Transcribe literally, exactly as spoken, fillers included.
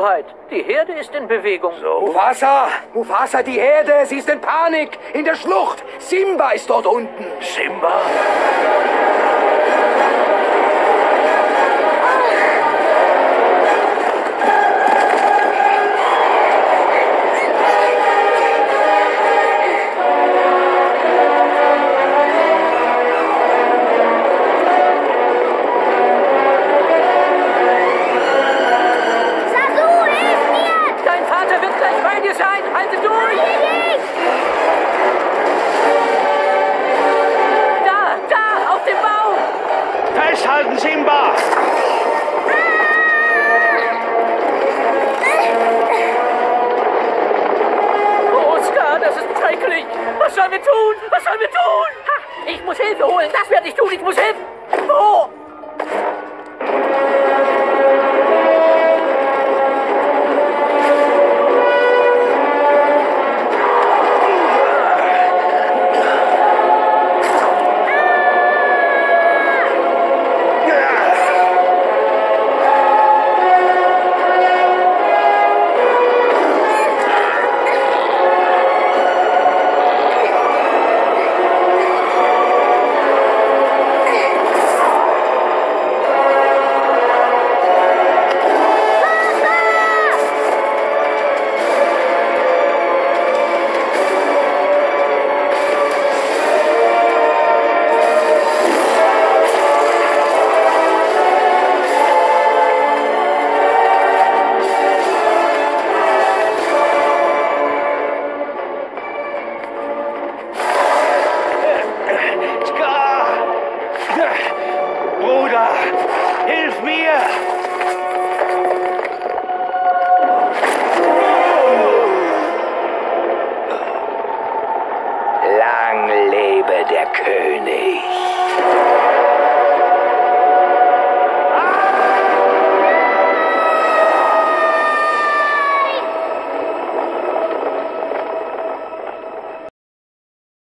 Hoheit. Die Herde ist in Bewegung. So? Mufasa! Mufasa, die Herde! Sie ist in Panik! In der Schlucht! Simba ist dort unten! Simba? Festhalten, Simba! Oh, Scar, das ist schrecklich. Was sollen wir tun? Was sollen wir tun? Ha, ich muss Hilfe holen. Das werde ich tun. Ich muss helfen. Wo? Hilf mir! Lang lebe der König!